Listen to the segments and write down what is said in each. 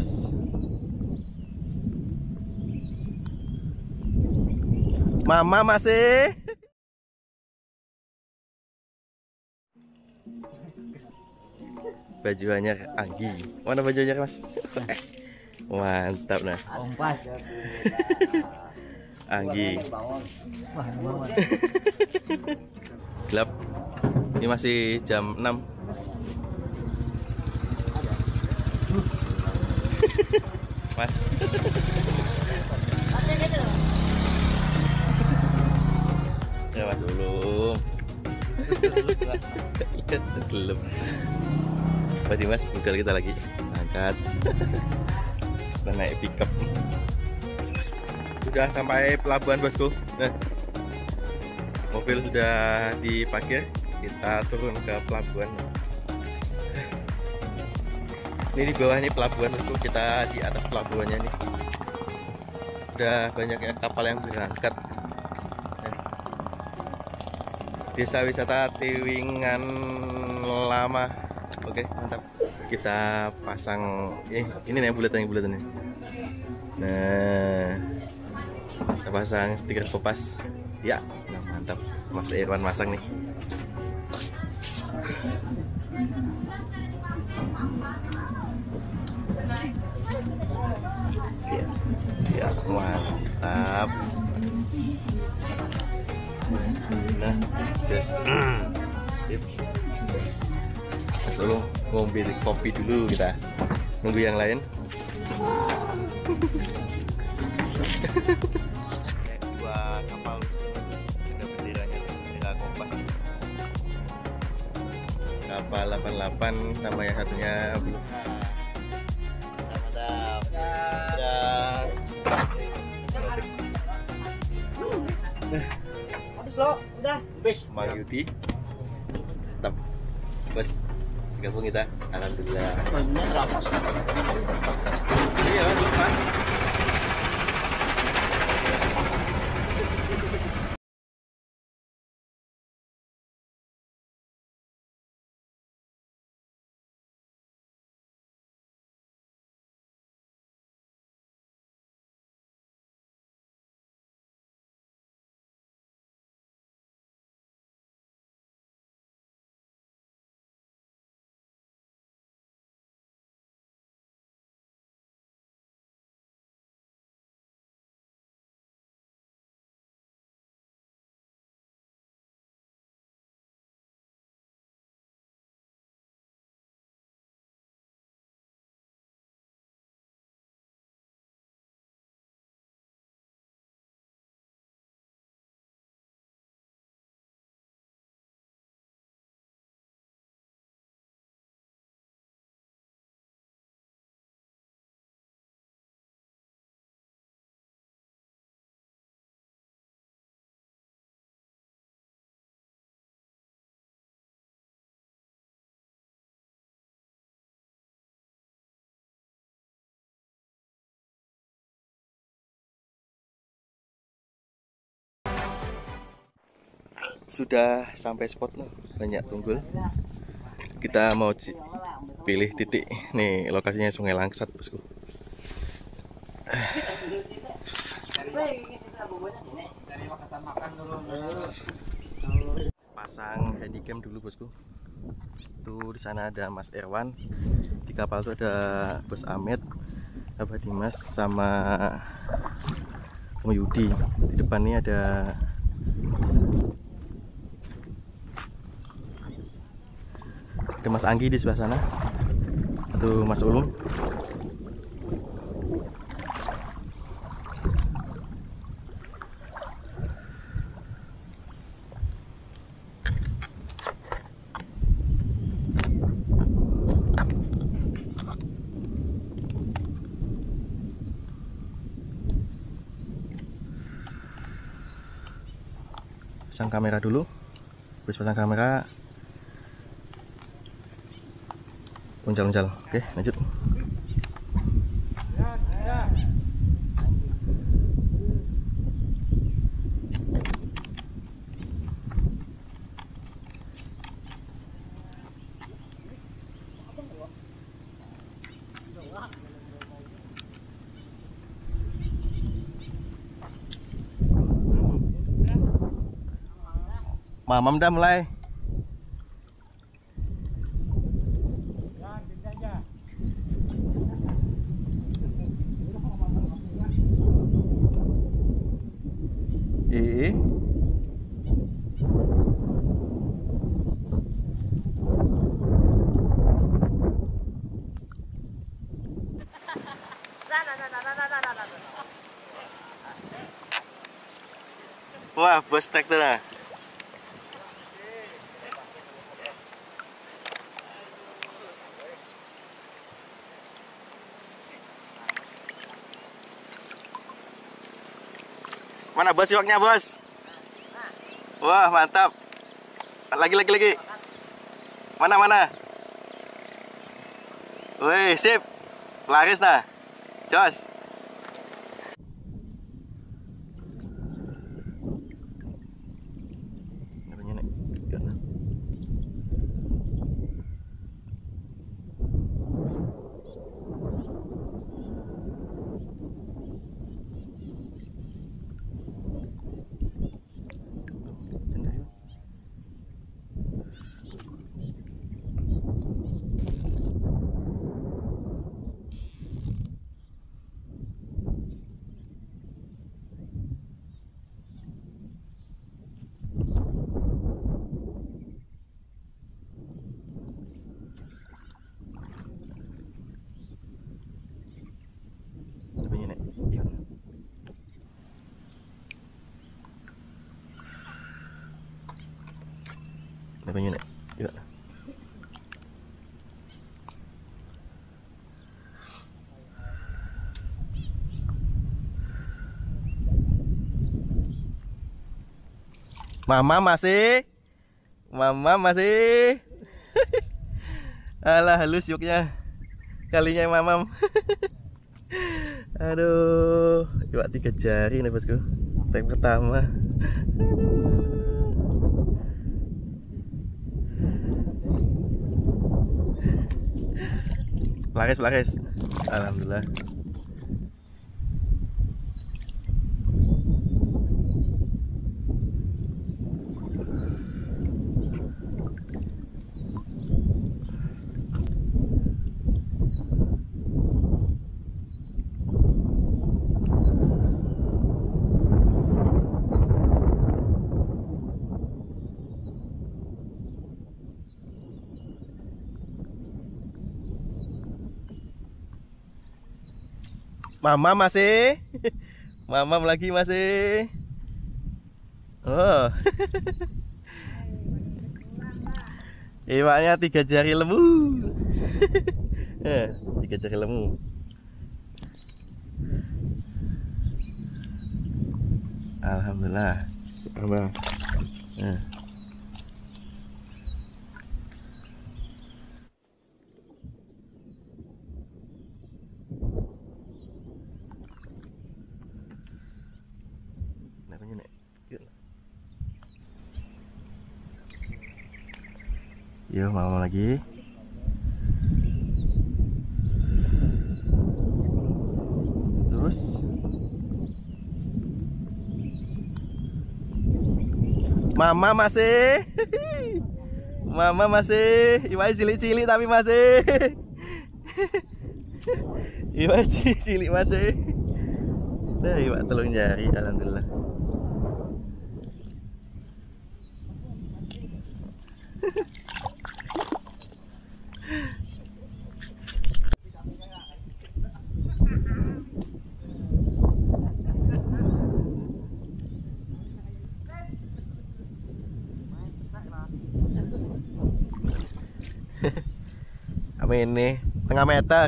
bos. Mama masih. Bajuannya Anggi. Mana bajuannya Mas? Mantap nah. Kompas. Anggi. Gelap. Ini masih jam 6. Mas. Ya Mas Ulum. Gelap. Tadi Mas, budal kita lagi angkat. Kita naik pickup. Sudah sampai pelabuhan bosku. Nah, mobil sudah diparkir. Kita turun ke pelabuhan. Ini di bawah ini pelabuhan bosku. Kita di atas pelabuhannya nih. Udah banyak ya kapal yang berangkat. Desa wisata Tiwingan Lama. Oke, mantap. Kita pasang ini nih bulatan-bulatan. Nah, kita pasang stiker Kompas. Ya, nah mantap. Mas Irwan masang nih. Ya, mantap. Nah, yes. Sip. Lalu ngambil kopi dulu, kita nunggu yang lain. Dua kapal ada benderanya, bendera Kompas. Kapal 88 sama yang satunya belum. Mantap. Habis lo, udah. Habis. Mang Yudi. Mantap. Bos, gabung kita. Alhamdulillah. Banyak lapas. Iya, lepas. Sudah sampai spot loh, banyak tunggul. Kita mau pilih titik. Nih lokasinya Sungai Langsat bosku. Pasang handycam dulu bosku. Tuh di sana ada Mas Irwan. Di kapal itu ada Bos Ahmed, Abah Dimas sama Yudi. Di depan ini ada Mas Anggi di sebelah sana. Tuh Mas Ulum. Pasang kamera dulu. Habis pasang kamera uncal-uncal. Oke, lanjut. Mamam dah mulai. Wah, bos traktor lah. Mana bos siwaknya bos? Wah mantap. Lagi. Mana? Wih sip. Laris nah. Jos. Banyak nek. Yuk. Mama masih. Alah halus yuknya. Kalinya mamam. Aduh, iwak 3 jari nih bosku. Tank pertama. Laris. Alhamdulillah. Mama masih. Mamam lagi masih. Oh. Iwaknya 3 jari lemu. 3 jari lemu. Alhamdulillah. Super bang. Yuk mama lagi. Terus mama masih. Mama masih. Iwak cilik-cilik tapi masih. Iwak cilik masih. Nah, iwak 3 jari alhamdulillah. Apa ini? 1/2 meter.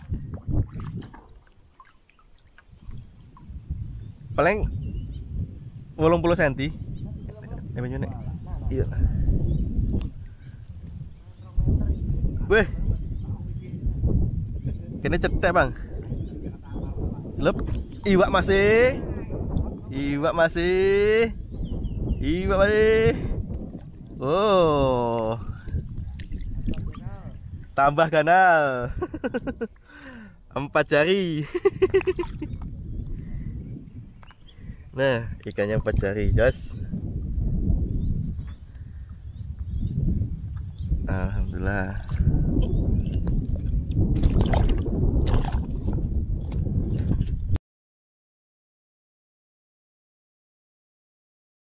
Paling 80 cm. Iya. Weh. Kene cetek, Bang. Lep. Iwak masih. Oh. Tambah kanal. 4 jari. Nah, ikannya 4 jari, Jos. Alhamdulillah.